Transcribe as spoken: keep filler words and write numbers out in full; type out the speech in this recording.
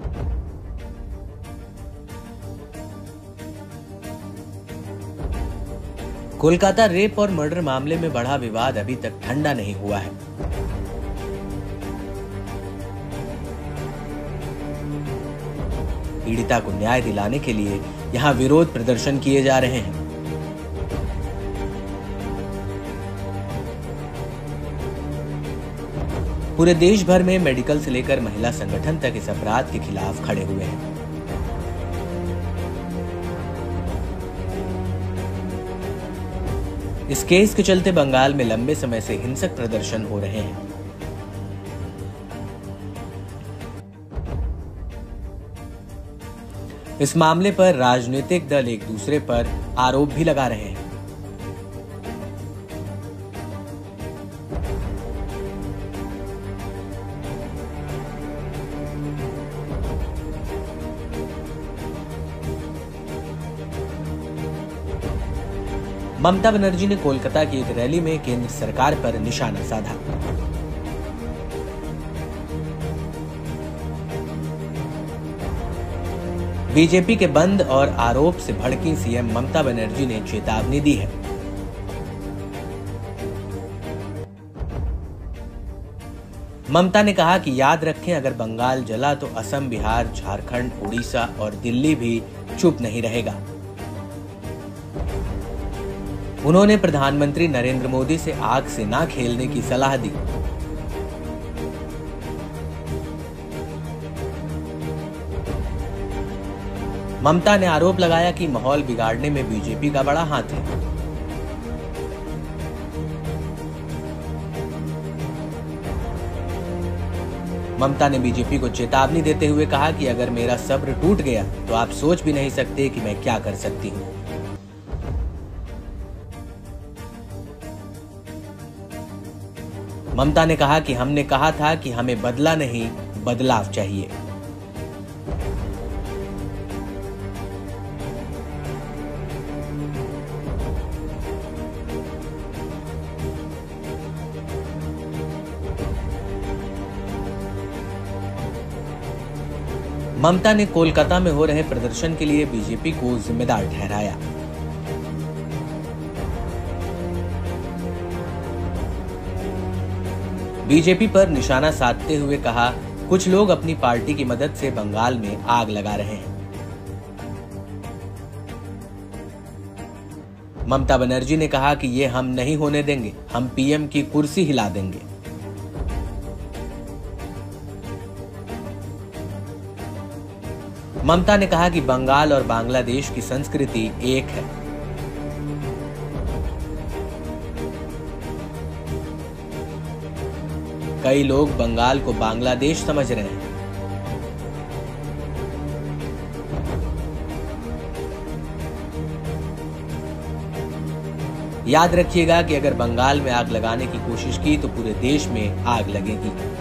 Kolkata rape और murder मामले में बढ़ा विवाद अभी तक ठंडा नहीं हुआ है। पीड़िता को न्याय दिलाने के लिए यहां विरोध प्रदर्शन किए जा रहे हैं। पूरे देश भर में मेडिकल से लेकर महिला संगठन तक इस अपराध के खिलाफ खड़े हुए हैं। इस केस के चलते बंगाल में लंबे समय से हिंसक प्रदर्शन हो रहे हैं। इस मामले पर राजनीतिक दल एक दूसरे पर आरोप भी लगा रहे हैं। ममता बनर्जी ने कोलकाता की एक रैली में केंद्र सरकार पर निशाना साधा। बीजेपी के बंद और आरोप से भड़की सीएम ममता बनर्जी ने चेतावनी दी है। ममता ने कहा कि याद रखें, अगर बंगाल जला तो असम, बिहार, झारखंड, उड़ीसा और दिल्ली भी चुप नहीं रहेगा। उन्होंने प्रधानमंत्री नरेंद्र मोदी से आग से ना खेलने की सलाह दी। ममता ने आरोप लगाया कि माहौल बिगाड़ने में बीजेपी का बड़ा हाथ है। ममता ने बीजेपी को चेतावनी देते हुए कहा कि अगर मेरा सब्र टूट गया तो आप सोच भी नहीं सकते कि मैं क्या कर सकती हूं। ममता ने कहा कि हमने कहा था कि हमें बदला नहीं, बदलाव चाहिए। ममता ने कोलकाता में हो रहे प्रदर्शन के लिए बीजेपी को जिम्मेदार ठहराया। बीजेपी पर निशाना साधते हुए कहा, कुछ लोग अपनी पार्टी की मदद से बंगाल में आग लगा रहे हैं। ममता बनर्जी ने कहा कि ये हम नहीं होने देंगे, हम पीएम की कुर्सी हिला देंगे। ममता ने कहा कि बंगाल और बांग्लादेश की संस्कृति एक है। कई लोग बंगाल को बांग्लादेश समझ रहे हैं। याद रखिएगा कि अगर बंगाल में आग लगाने की कोशिश की तो पूरे देश में आग लगेगी।